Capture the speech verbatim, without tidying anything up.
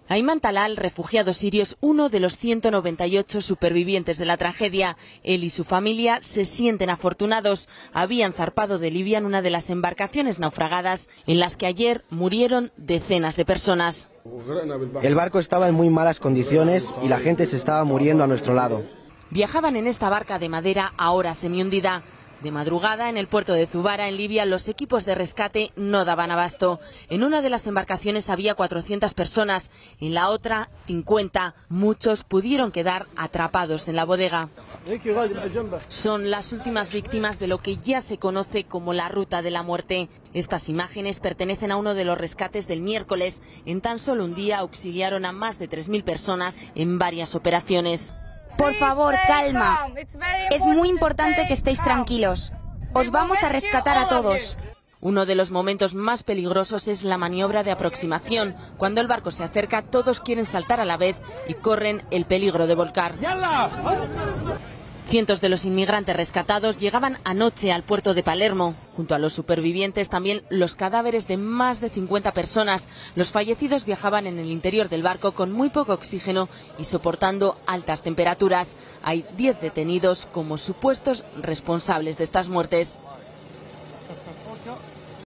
Ayman Talal, refugiado sirio, es uno de los ciento noventa y ocho supervivientes de la tragedia. Él y su familia se sienten afortunados. Habían zarpado de Libia en una de las embarcaciones naufragadas en las que ayer murieron decenas de personas. El barco estaba en muy malas condiciones y la gente se estaba muriendo a nuestro lado. Viajaban en esta barca de madera ahora semihundida. De madrugada, en el puerto de Zubara, en Libia, los equipos de rescate no daban abasto. En una de las embarcaciones había cuatrocientas personas, en la otra cincuenta. Muchos pudieron quedar atrapados en la bodega. Son las últimas víctimas de lo que ya se conoce como la ruta de la muerte. Estas imágenes pertenecen a uno de los rescates del miércoles. En tan solo un día auxiliaron a más de tres mil personas en varias operaciones. Por favor, calma. Es muy importante que estéis tranquilos. Os vamos a rescatar a todos. Uno de los momentos más peligrosos es la maniobra de aproximación. Cuando el barco se acerca, todos quieren saltar a la vez y corren el peligro de volcar. Cientos de los inmigrantes rescatados llegaban anoche al puerto de Palermo. Junto a los supervivientes también los cadáveres de más de cincuenta personas. Los fallecidos viajaban en el interior del barco con muy poco oxígeno y soportando altas temperaturas. Hay diez detenidos como supuestos responsables de estas muertes.